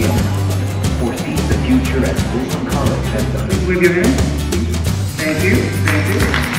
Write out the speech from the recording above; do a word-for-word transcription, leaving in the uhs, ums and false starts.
Stadium foresees the future as Wilson College has done. Please wave your hand. Thank you. Thank you.